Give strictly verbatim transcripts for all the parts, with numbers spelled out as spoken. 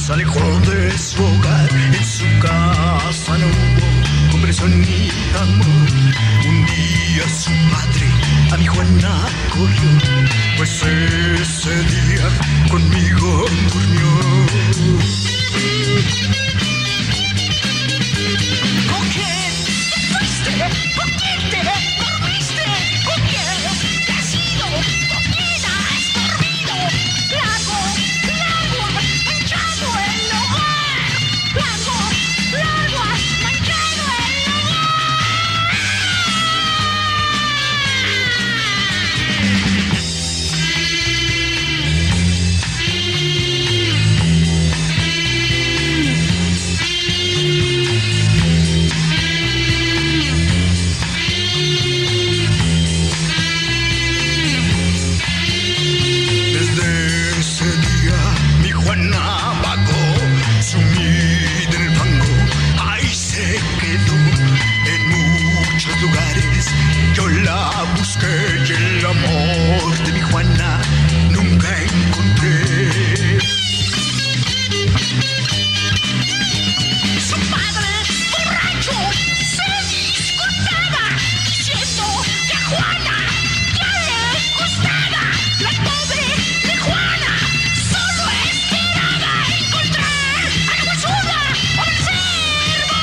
se alejó de su hogar, en su casa no hubo comprensión ni amor. Un día su padre a mi Juana corrió, pues ese día conmigo durmió. ¿Con quién te fuiste? ¿Con quién te dormiste? ¿Con quién te has ido? ¿Con quién has dormido? Largo, largo has manchado el hogar. Largo, largo has manchado el hogar. Yo la busqué y el amor de mi Juana nunca encontré. Su padre, borracho, se disculpaba, diciendo que a Juana ya le gustaba. La pobre de Juana solo esperaba encontrar a la basura o el cerdo.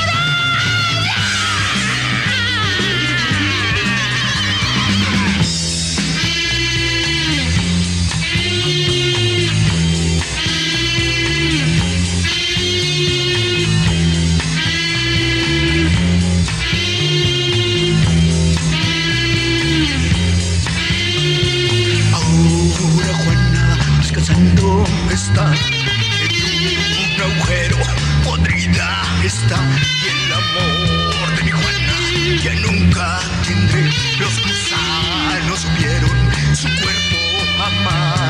Ahora Juana descansando está en un agujero, podrida está, y el amor de mi Juana ya nunca tendré. Los gusanos vieron su cuerpo amar.